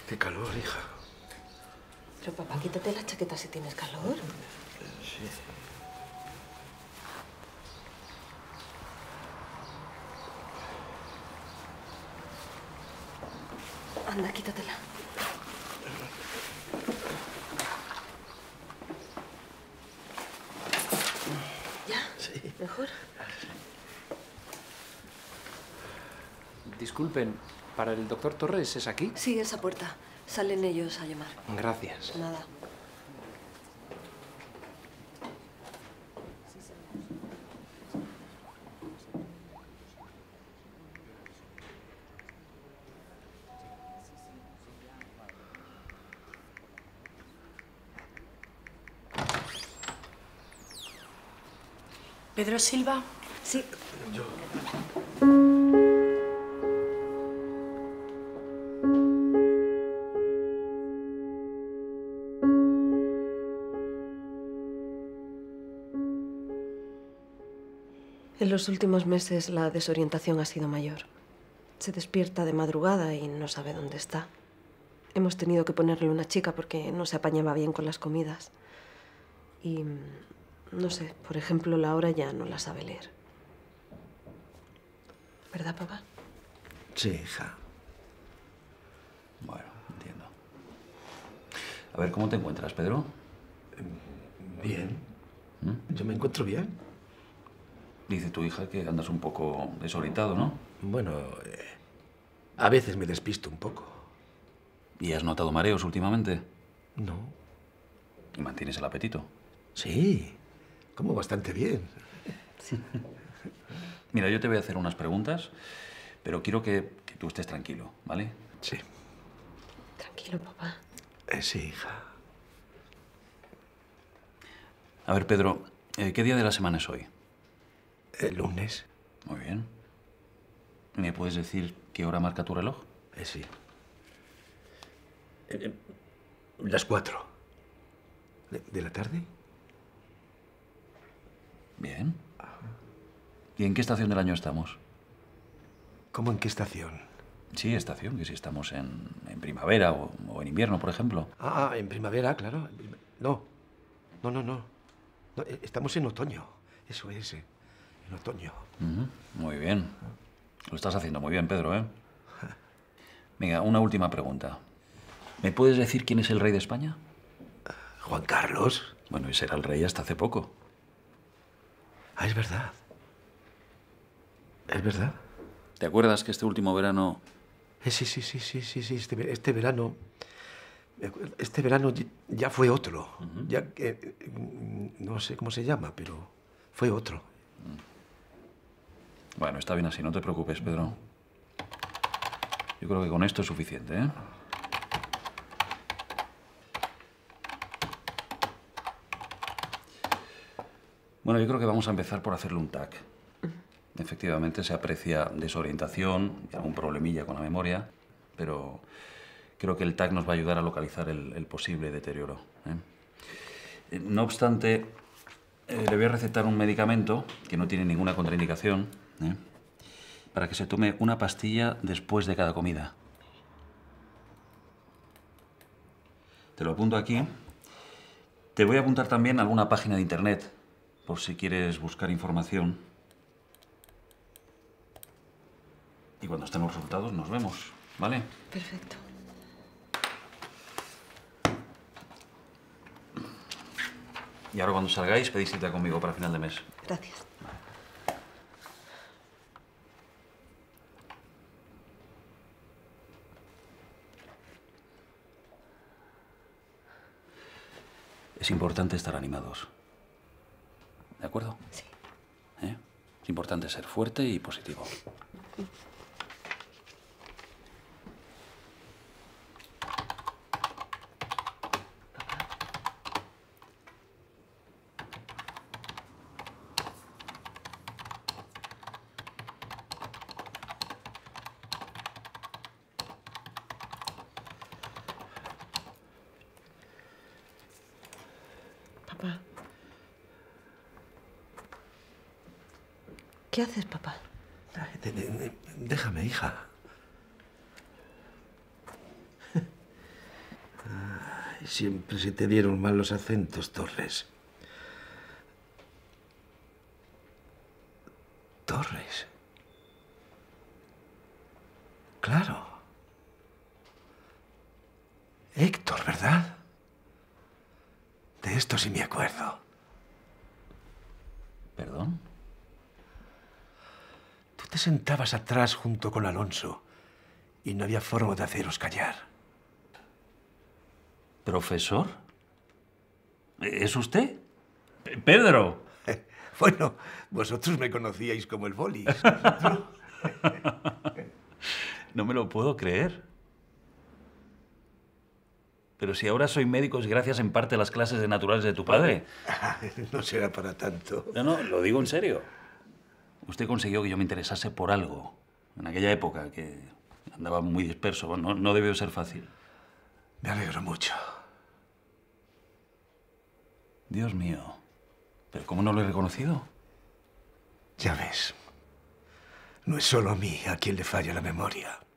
Qué calor, hija. Pero papá, quítate la chaqueta si tienes calor. Sí. Anda, quítatela. ¿Ya? Sí. ¿Mejor? Disculpen, ¿para el doctor Torres es aquí? Sí, esa puerta. Salen ellos a llamar. Gracias. Nada. ¿Pedro Silva? Sí. Yo. En los últimos meses la desorientación ha sido mayor. Se despierta de madrugada y no sabe dónde está. Hemos tenido que ponerle una chica porque no se apañaba bien con las comidas. Y, no sé, por ejemplo, la hora ya no la sabe leer. ¿Verdad, papá? Sí, hija. Bueno, entiendo. A ver, ¿cómo te encuentras, Pedro? Bien. ¿Mm? Yo me encuentro bien. Dice tu hija que andas un poco desorientado, ¿no? Bueno, a veces me despisto un poco. ¿Y has notado mareos últimamente? No. ¿Y mantienes el apetito? Sí, como bastante bien. Mira, yo te voy a hacer unas preguntas, pero quiero que tú estés tranquilo, ¿vale? Sí. Tranquilo, papá. Sí, hija. A ver, Pedro, ¿qué día de la semana es hoy? El lunes. Muy bien. ¿Me puedes decir qué hora marca tu reloj? Sí. Las 4. ¿De la tarde? Bien. ¿Y en qué estación del año estamos? ¿Cómo en qué estación? Sí, estación, que si estamos en primavera o en invierno, por ejemplo. Ah, en primavera, claro. No. No, estamos en otoño. Eso es, en otoño. Muy bien. Lo estás haciendo muy bien, Pedro, ¿eh? Venga, una última pregunta. ¿Me puedes decir quién es el rey de España? Juan Carlos. Bueno, ese era el rey hasta hace poco. Ah, es verdad. Es verdad. ¿Te acuerdas que este último verano... Sí. Este verano... Este verano ya fue otro. Ya que... No sé cómo se llama, pero fue otro. Bueno, está bien así, no te preocupes, Pedro. Yo creo que con esto es suficiente, ¿eh? Bueno, yo creo que vamos a empezar por hacerle un TAC. Efectivamente, se aprecia desorientación y algún problemilla con la memoria, pero creo que el TAC nos va a ayudar a localizar el posible deterioro, ¿eh? No obstante, le voy a recetar un medicamento que no tiene ninguna contraindicación, ¿eh? Para que se tome una pastilla después de cada comida. Te lo apunto aquí. Te voy a apuntar también alguna página de internet, por si quieres buscar información. Y cuando estén los resultados nos vemos, ¿vale? Perfecto. Y ahora cuando salgáis pedís cita conmigo para final de mes. Gracias. Es importante estar animados. ¿De acuerdo? Sí. ¿Eh? Es importante ser fuerte y positivo. Papá. ¿Qué haces, papá? Déjame, hija. Siempre se te dieron mal los acentos, Torres. Torres. Claro. Héctor, ¿verdad? De esto sí me acuerdo. ¿Perdón? Tú te sentabas atrás junto con Alonso y no había forma de haceros callar. ¿Profesor? ¿Es usted? ¡Pedro! Bueno, vosotros me conocíais como el Bolis. No me lo puedo creer. Pero si ahora soy médico es gracias en parte a las clases de naturales de tu padre. No será para tanto. No, lo digo en serio. Usted consiguió que yo me interesase por algo. En aquella época, que andaba muy disperso. No debió ser fácil. Me alegro mucho. Dios mío. ¿Pero cómo no lo he reconocido? Ya ves. No es solo a mí a quien le falla la memoria.